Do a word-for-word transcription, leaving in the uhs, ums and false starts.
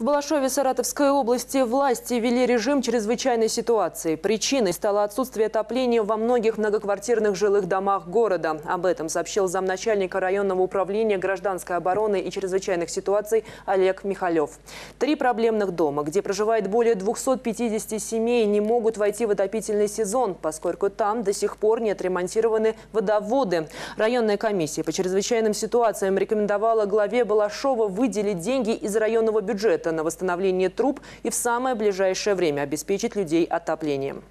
В Балашове Саратовской области власти ввели режим чрезвычайной ситуации. Причиной стало отсутствие отопления во многих многоквартирных жилых домах города. Об этом сообщил замначальника районного управления гражданской обороны и чрезвычайных ситуаций Олег Михалев. Три проблемных дома, где проживает более двухсот пятидесяти семей, не могут войти в отопительный сезон, поскольку там до сих пор не отремонтированы водоводы. Районная комиссия по чрезвычайным ситуациям рекомендовала главе Балашова выделить деньги из районного бюджета на восстановление труб и в самое ближайшее время обеспечить людей отоплением.